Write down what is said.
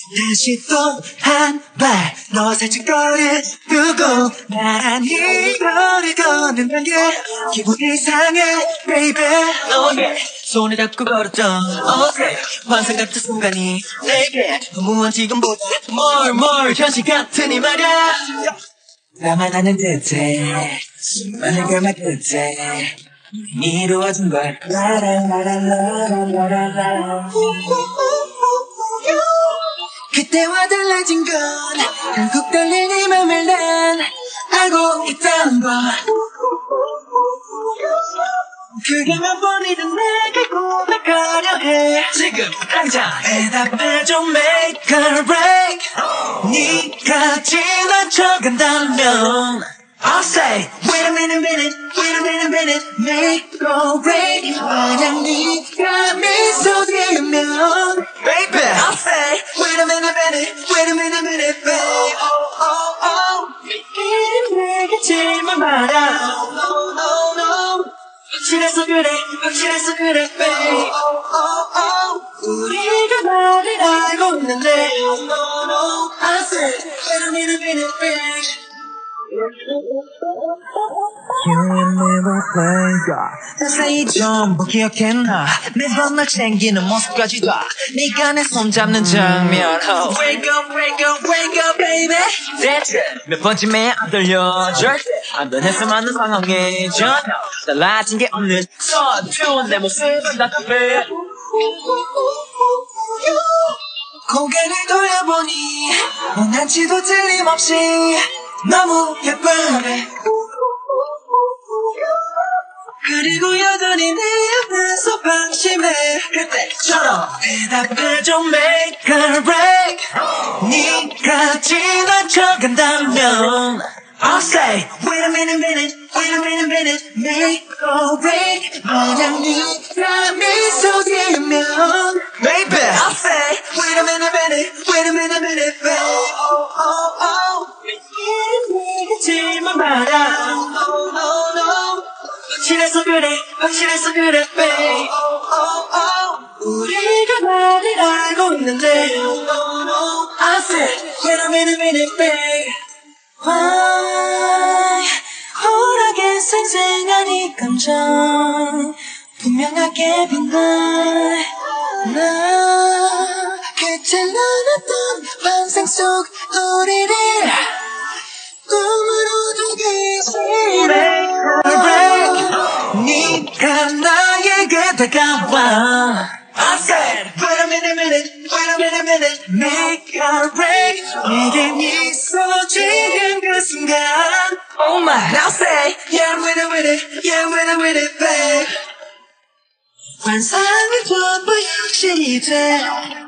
다시 또 한 발 너 살짝 거리 두고 나란히 거리 걷는 게 기분 이상해 baby oh yeah. 손에 잡고 걸었던 어색 환상 같은 순간이 내게 허무한 지금보다 more 현실 같으니 말야 나만 아는 듯해 수많은 결말 끝에 이루어진 걸 라라라라라라라라 그때와 달라진 건 결국 떨린 이 맘을 난 알고 있다는 걸 그게 몇 번이든 내게 고백하려 해 지금 당장 대답을 좀 make or break 네가 지나쳐간다면 I'll say wait a minute make or break 만약 네가 미소 지으면 baby I'll say wait a minute babe oh 이름 내게 질문 마라 no 확실해서 그래 babe oh 우리가 나를 알고 있는데 no I'll say wait a minute babe You and me were playing God 자세히 전부 기억했나 매번 날 챙기는 모습까지 다 네가 내 손 잡는 장면 oh. Wake up baby 대체 몇 번쯤에 안 들려 절대 안 변해서 많은 상황에 전혀 달라진 게 없는 서투른 내 모습은 답답해 고개를 돌려보니 원한치도 틀림없이 너무 예쁘네 그리고 여전히 내 앞에서 방심해 그때처럼 대답을 좀 make or break 네가 지나쳐간다면 I'll say wait a minute make or break 만약 네가 미소 지으면 baby I'll say wait a minute babe oh 네가 질문 마라 no 확실해서 그래 babe oh 우리가 나를 알고 있는데 I said wait a minute babe Why 호락에 생생한 이 감정 분명하게 빛나 나 그때 나눴던 환상 속 우리를 꿈으로 두기 싫어 네가 나에게 다가와 I said wait a minute make or break 내게 미소 지은 그 순간 Oh my I'll say yeah I'm with it babe 환상은 전부 현실이 돼